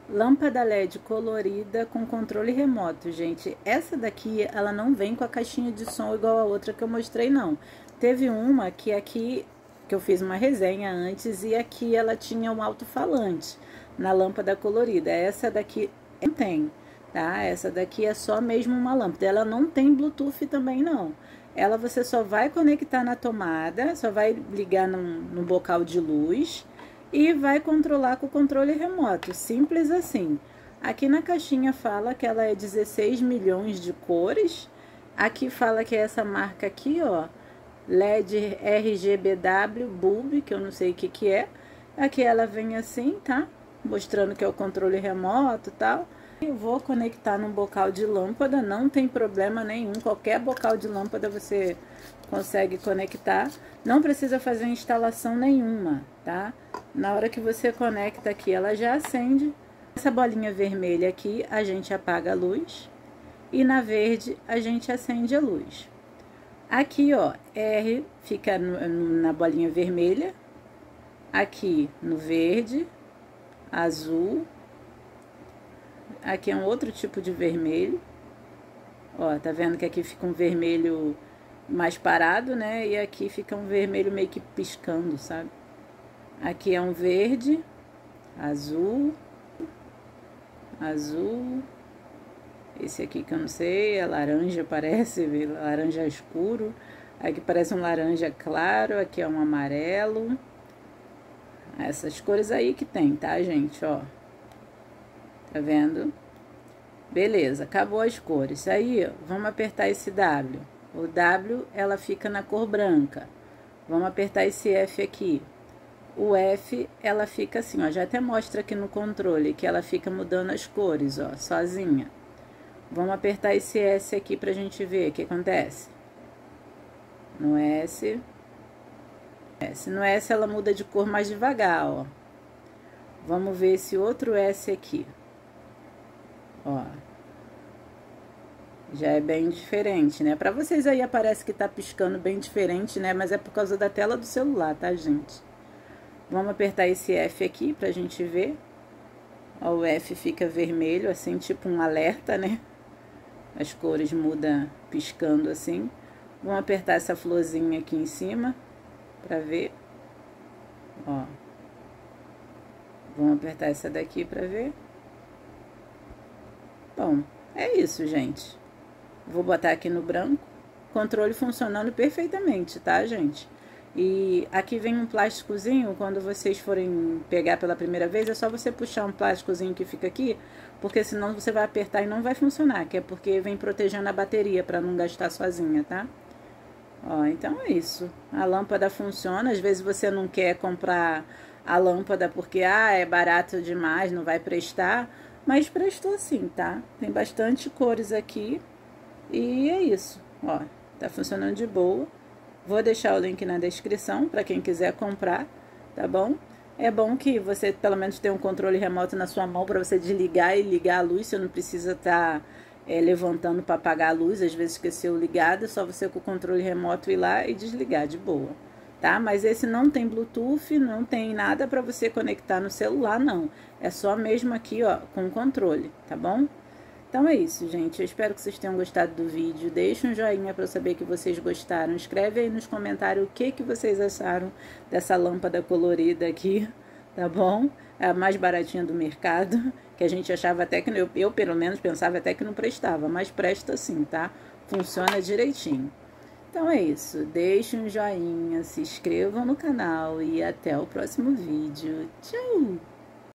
Lâmpada LED colorida com controle remoto, gente. Essa daqui, ela não vem com a caixinha de som igual a outra que eu mostrei, não. Teve uma que aqui, que eu fiz uma resenha antes, e aqui ela tinha um alto-falante na lâmpada colorida. Essa daqui não tem, tá? Essa daqui é só mesmo uma lâmpada. Ela não tem Bluetooth também, não. Ela você só vai conectar na tomada, só vai ligar no bocal de luz e vai controlar com o controle remoto, simples assim. Aqui na caixinha fala que ela é 16 milhões de cores. Aqui fala que é essa marca aqui, ó, LED RGBW Bulb, que eu não sei o que que é. Aqui ela vem assim, tá? Mostrando que é o controle remoto e tal. Eu vou conectar num bocal de lâmpada, não tem problema nenhum. Qualquer bocal de lâmpada você consegue conectar. Não precisa fazer instalação nenhuma, tá? Na hora que você conecta aqui, ela já acende. Essa bolinha vermelha aqui, a gente apaga a luz. E na verde, a gente acende a luz. Aqui, ó, R fica na bolinha vermelha. Aqui no verde, azul. Aqui é um outro tipo de vermelho. Ó, tá vendo que aqui fica um vermelho mais parado, né? E aqui fica um vermelho meio que piscando, sabe? Aqui é um verde, azul, azul. Esse aqui que eu não sei, é laranja, parece, laranja escuro. Aqui parece um laranja claro, aqui é um amarelo. Essas cores aí que tem, tá, gente? Ó. Tá vendo? Beleza, acabou as cores. Aí, ó, vamos apertar esse W. O W, ela fica na cor branca. Vamos apertar esse F aqui. O F, ela fica assim, ó. Já até mostra aqui no controle que ela fica mudando as cores, ó, sozinha. Vamos apertar esse S aqui pra gente ver o que acontece. No S. No S, ela muda de cor mais devagar, ó. Vamos ver esse outro S aqui. Ó, já é bem diferente, né? Pra vocês aí aparece que tá piscando bem diferente, né? Mas é por causa da tela do celular, tá, gente? Vamos apertar esse F aqui pra gente ver. Ó, o F fica vermelho, assim, tipo um alerta, né? As cores mudam piscando assim. Vamos apertar essa florzinha aqui em cima pra ver. Ó. Vamos apertar essa daqui pra ver. Bom, é isso, gente. Vou botar aqui no branco. Controle funcionando perfeitamente, tá, gente? E aqui vem um plásticozinho, quando vocês forem pegar pela primeira vez, é só você puxar um plásticozinho que fica aqui, porque senão você vai apertar e não vai funcionar, que é porque vem protegendo a bateria para não gastar sozinha, tá? Ó, então é isso. A lâmpada funciona, às vezes você não quer comprar a lâmpada porque, é barato demais, não vai prestar, mas prestou sim, tá? Tem bastante cores aqui e é isso, ó, tá funcionando de boa. Vou deixar o link na descrição para quem quiser comprar, tá bom? É bom que você pelo menos tenha um controle remoto na sua mão para você desligar e ligar a luz, você não precisa estar levantando para apagar a luz, às vezes esqueceu ligado, é só você com o controle remoto ir lá e desligar de boa, tá? Mas esse não tem Bluetooth, não tem nada para você conectar no celular, não. É só mesmo aqui, ó, com o controle, tá bom? Então é isso, gente. Eu espero que vocês tenham gostado do vídeo. Deixa um joinha para eu saber que vocês gostaram. Escreve aí nos comentários o que vocês acharam dessa lâmpada colorida aqui, tá bom? É a mais baratinha do mercado, que a gente achava até que... Eu pelo menos, pensava até que não prestava, mas presta sim, tá? Funciona direitinho. Então é isso. Deixe um joinha, se inscrevam no canal e até o próximo vídeo. Tchau!